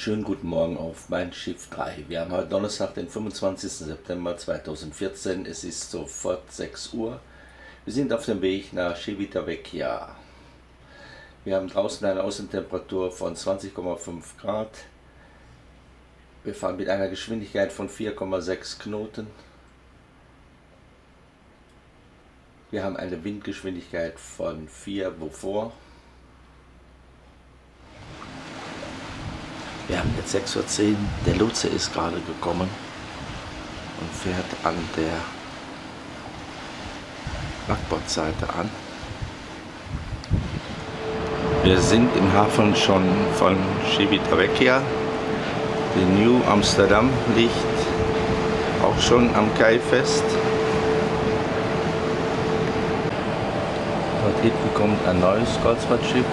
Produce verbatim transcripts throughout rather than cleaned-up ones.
schönen guten Morgen auf mein Schiff drei. Wir haben heute Donnerstag, den fünfundzwanzigsten September zweitausendvierzehn. Es ist sofort sechs Uhr. Wir sind auf dem Weg nach Civitavecchia. Wir haben draußen eine Außentemperatur von zwanzig Komma fünf Grad. Wir fahren mit einer Geschwindigkeit von vier Komma sechs Knoten. Wir haben eine Windgeschwindigkeit von vier Beaufort. Wir haben jetzt sechs Uhr zehn, der Lotse ist gerade gekommen und fährt an der Backbordseite an. Wir sind im Hafen schon von Civitavecchia. Die New Amsterdam liegt auch schon am Kai fest. Dort hinten kommt ein neues Kreuzfahrtschiff.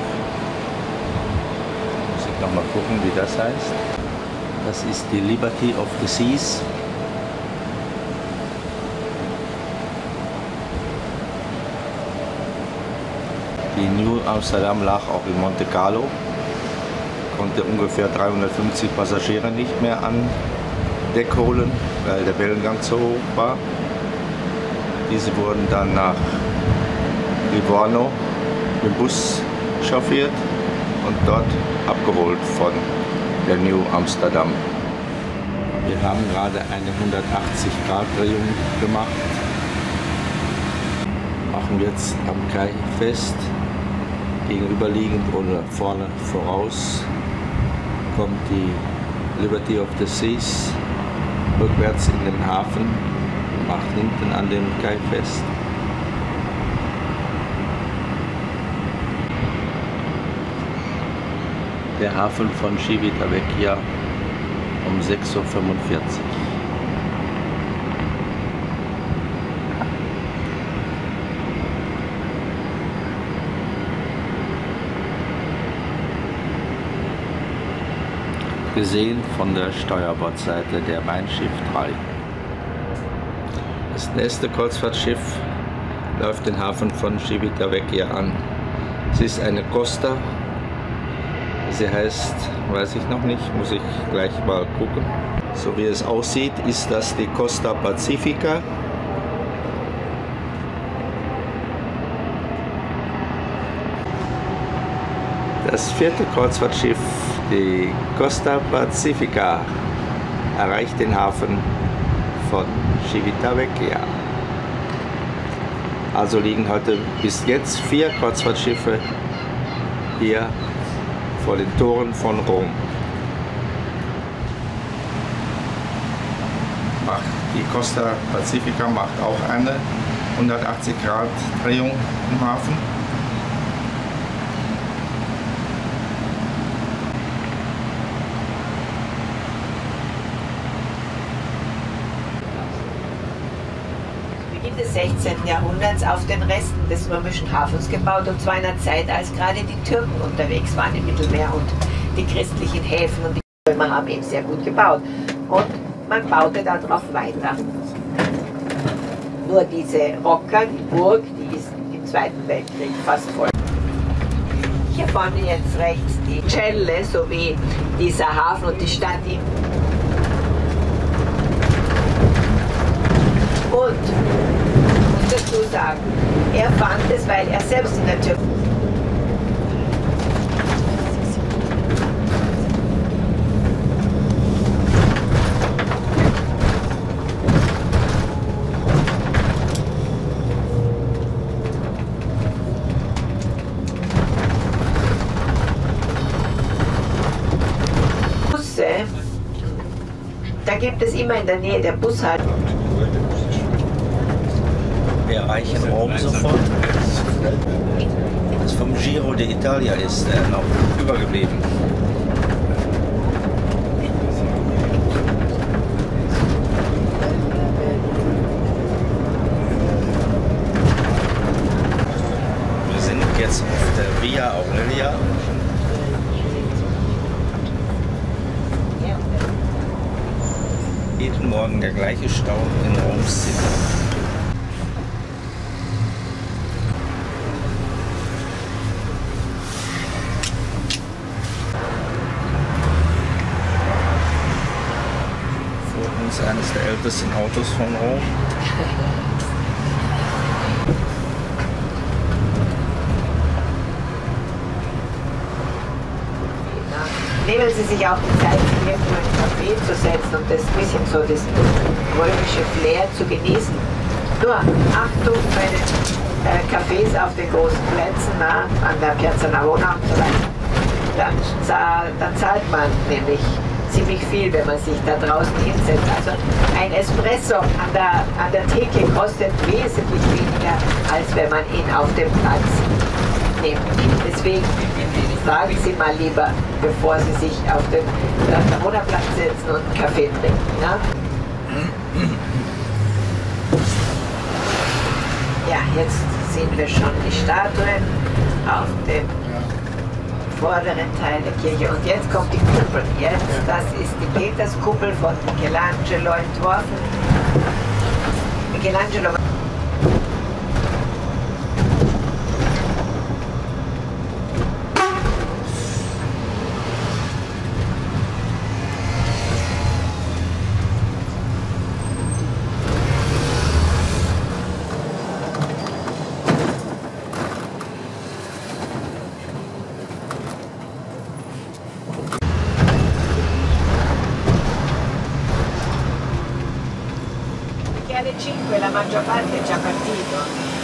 Noch mal gucken, wie das heißt. Das ist die Liberty of the Seas. Die New Amsterdam lag auch in Monte Carlo, konnte ungefähr dreihundertfünfzig Passagiere nicht mehr an Deck holen, weil der Wellengang zu hoch war. Diese wurden dann nach Livorno mit dem Bus chauffiert und dort abgeholt von der New Amsterdam. Wir haben gerade eine hundertachtzig Grad Drehung gemacht. Machen jetzt am Kai fest. Gegenüberliegend oder vorne voraus kommt die Liberty of the Seas rückwärts in den Hafen, macht hinten an dem Kai fest. Der Hafen von Civitavecchia um sechs Uhr fünfundvierzig. Gesehen von der Steuerbordseite der Mein Schiff drei. Das nächste Kreuzfahrtschiff läuft den Hafen von Civitavecchia an. Es ist eine Costa. Sie heißt, weiß ich noch nicht, muss ich gleich mal gucken. So wie es aussieht, ist das die Costa Pacifica. Das vierte Kreuzfahrtschiff, die Costa Pacifica, erreicht den Hafen von Civitavecchia. Also liegen heute bis jetzt vier Kreuzfahrtschiffe hier vor den Toren von Rom. Die Costa Pacifica macht auch eine hundertachtzig Grad Drehung im Hafen. Beginn des sechzehnten Jahrhunderts auf den Resten des römischen Hafens gebaut, und zwar in einer Zeit, als gerade die Türken unterwegs waren im Mittelmeer und die christlichen Häfen, und die Römer haben eben sehr gut gebaut. Und man baute darauf weiter. Nur diese Rocca, die Burg, die ist im Zweiten Weltkrieg fast voll. Hier vorne jetzt rechts die Celle sowie dieser Hafen und die Stadt. Die und ich muss dazu sagen, er fand es, weil er selbst in der Türkei Busse, da gibt es immer in der Nähe der Bushaltestelle. Wir erreichen Rom sofort. Das vom Giro d'Italia ist äh, noch übergeblieben. Wir sind jetzt auf der Via Aurelia. Jeden Morgen der gleiche Stau in Roms City. das sind Autos von Rom. Nehmen Sie sich auch die Zeit, irgendwo in einen Café zu setzen und das bisschen so das römische Flair zu genießen. Nur Achtung bei den äh, Cafés auf den großen Plätzen, na, an der Piazza Navona und so weiter. Dann, dann zahlt man nämlich ziemlich viel, wenn man sich da draußen hinsetzt. Also ein Espresso an der, an der Theke kostet wesentlich weniger, als wenn man ihn auf dem Platz nimmt. Deswegen fragen Sie mal lieber, bevor Sie sich auf den Navona-Platz setzen und einen Kaffee trinken. Ne? Ja, jetzt sehen wir schon die Statuen auf dem vorderen Teil der Kirche. Und jetzt kommt die Kuppel. Jetzt, das ist die Peterskuppel von Michelangelo entworfen. Michelangelo alle cinque la maggior parte è già partito.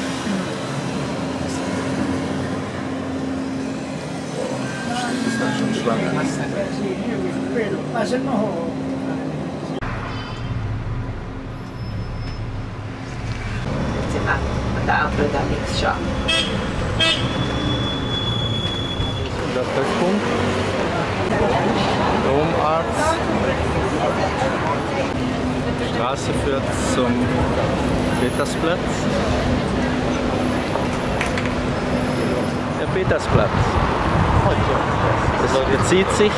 Ma se no... Jetzt sind wir an der Ampel da links schon. Der Treffpunkt. Domarzt. Die Straße führt zum Petersplatz. Der Petersplatz. Das bezieht sich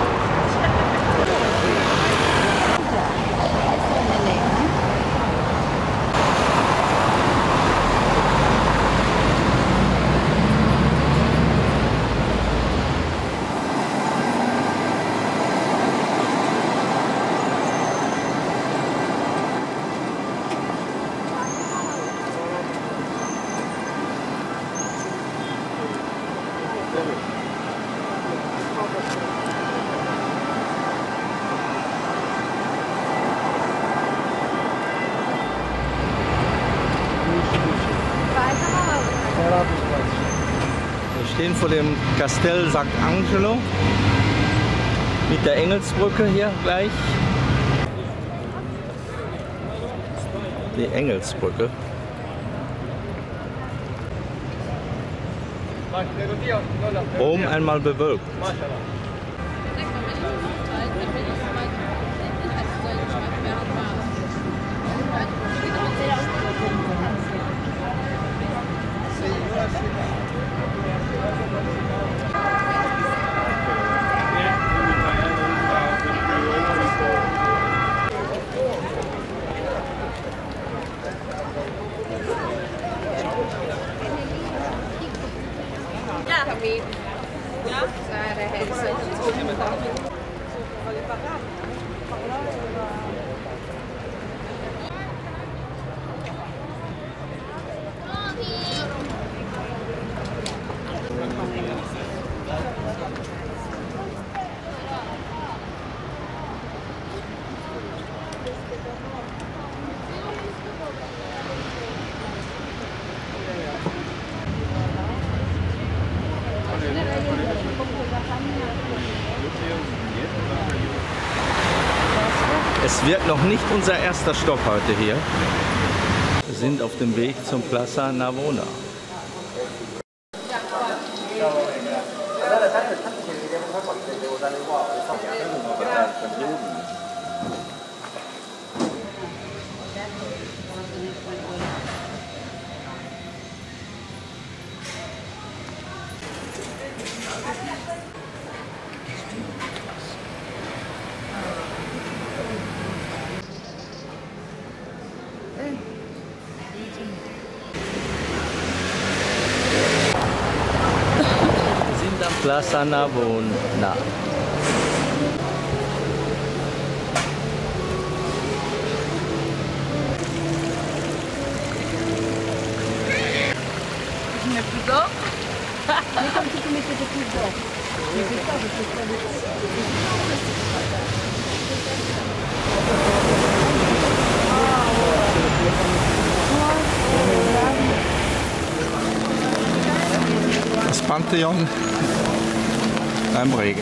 Wir stehen vor dem Castel Sant'Angelo mit der Engelsbrücke hier gleich. Die Engelsbrücke. Rom einmal bewölkt. Es wird noch nicht unser erster Stopp heute hier. Wir sind auf dem Weg zum Piazza Navona. Piazza Navona. mais plus tard. Mais comme si tu mettais des coups d'or. Mais c'est ça, parce que ça Das Pantheon beim Regen.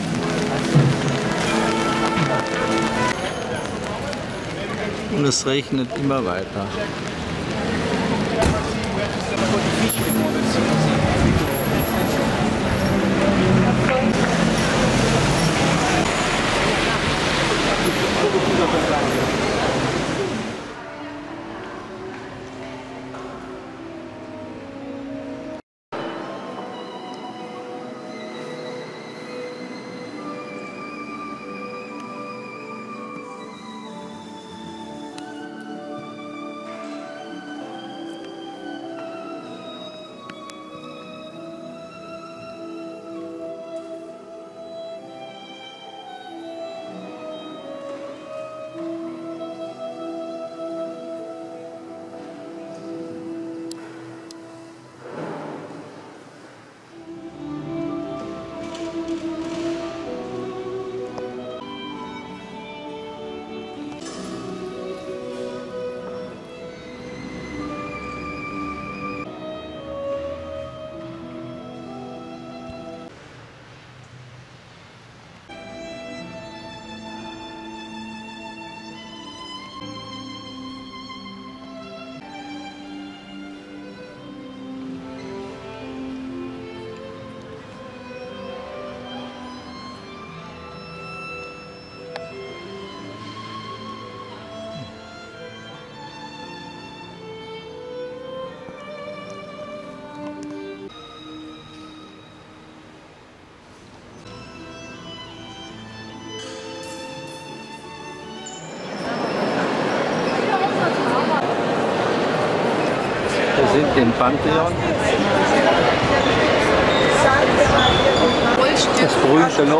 Und es regnet immer weiter. Wir sind im Pantheon. Das berühmte Loch.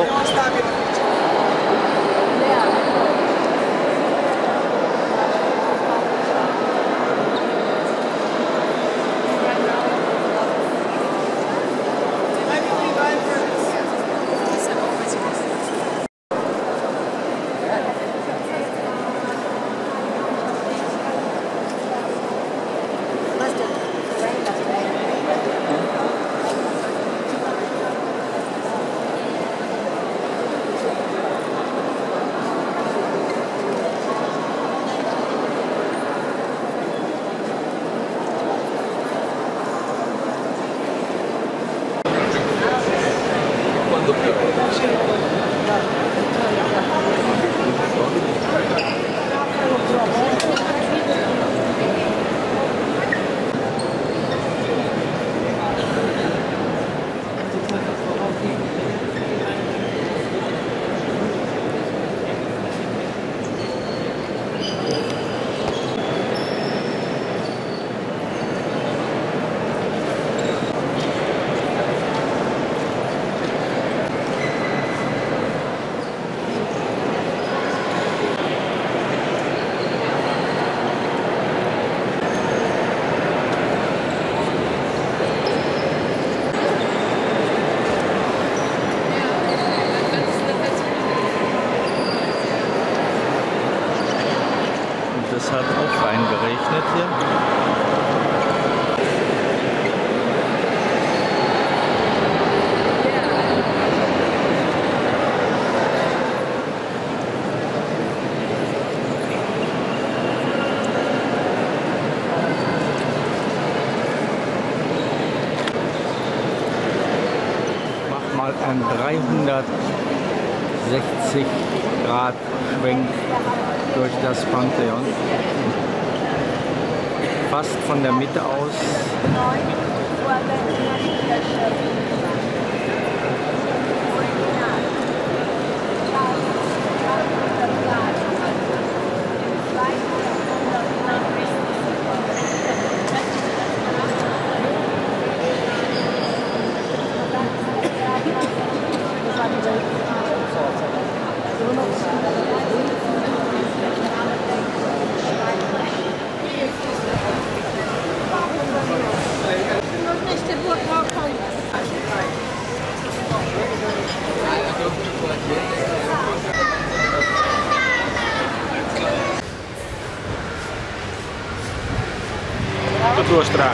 Es hat auch reingeregnet hier. Mach mal einen dreihundertsechzig Grad Schwenk durch das Pantheon. Fast von der Mitte aus. Burg Tua strada.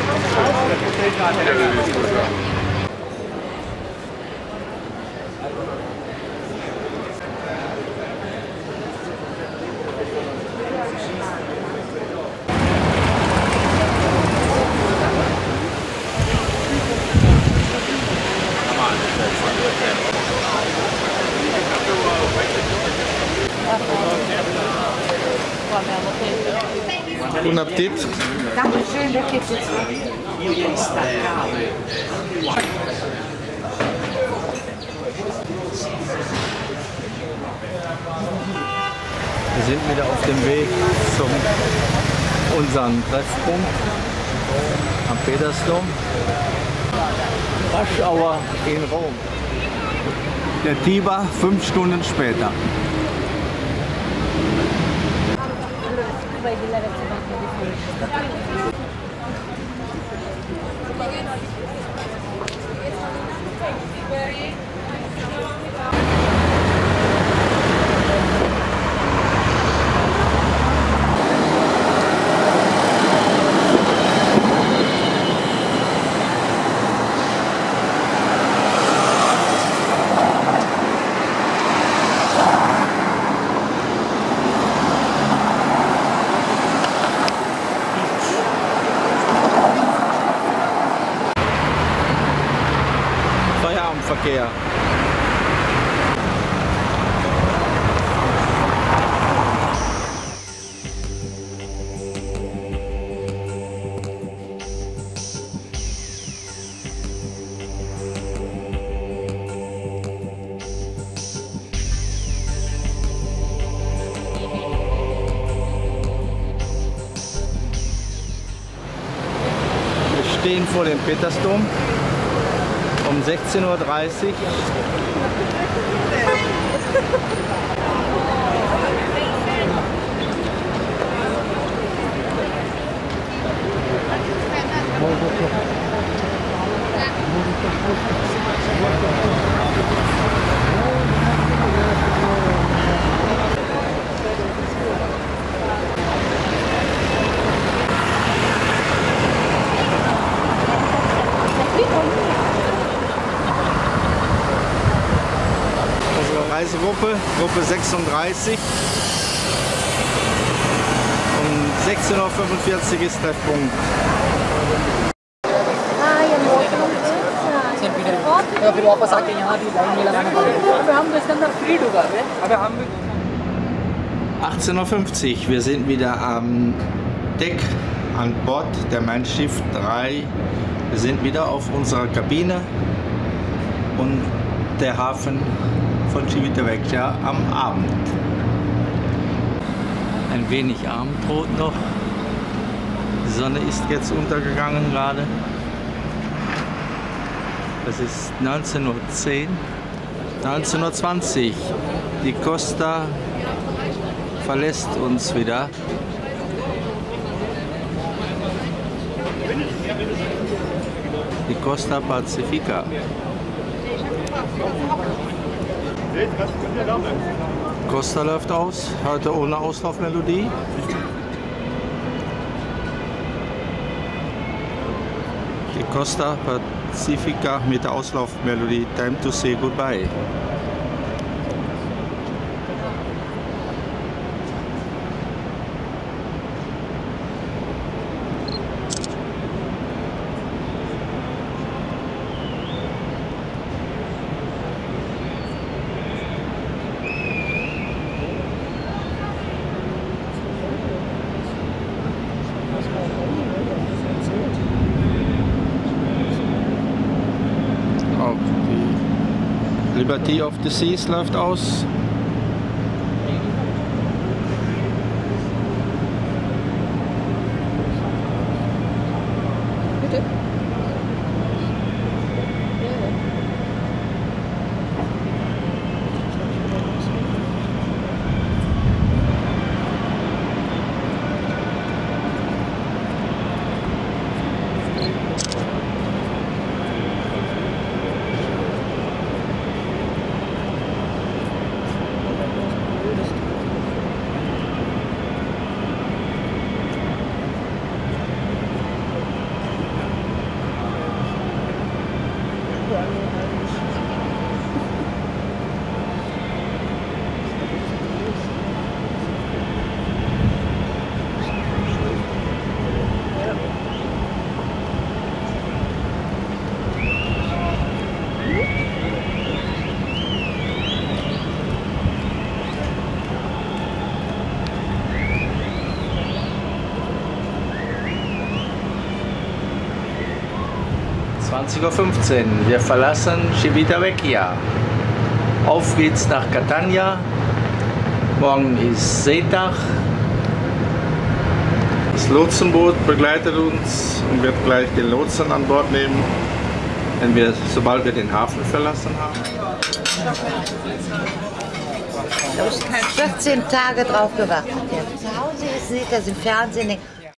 Guten Appetit. Dankeschön, da gibt es jetzt. Wir sind wieder auf dem Weg zum unseren Treffpunkt am Petersdom. Rush Hour in Rom. Der Tiber fünf Stunden später. Feierabendverkehr. Wir stehen vor dem Petersdom. Um sechzehn Uhr dreißig. Reisegruppe, Gruppe sechsunddreißig. Um sechzehn Uhr fünfundvierzig ist Treffpunkt. या फिर वापस आके यहाँ भी लाइन में लगाना पड़ेगा। अबे हम तो इसके अंदर फ्री डूबा है। अबे हम achtzehn Uhr fünfzig, wir sind wieder am Deck an Bord der Mein Schiff drei. Wir sind wieder auf unserer Kabine und der Hafen von Civitavecchia am Abend. Ein wenig Abendrot noch. Die Sonne ist jetzt untergegangen gerade. Es ist neunzehn Uhr zehn, neunzehn Uhr zwanzig. Die Costa verlässt uns wieder. Die Costa Pacifica. Costa läuft aus, heute ohne Auslaufmelodie. Die Costa Pacifica mit der Auslaufmelodie Time to Say Goodbye. Liberty of the Seas läuft aus. Bitte? zwanzig Uhr fünfzehn. Wir verlassen Civitavecchia. Auf geht's nach Catania. Morgen ist Seetag. Das Lotsenboot begleitet uns und wird gleich den Lotsen an Bord nehmen, wenn wir, sobald wir den Hafen verlassen haben. vierzehn Tage drauf gewartet. Ja. Zu Hause ist, sieht das im Fernsehen.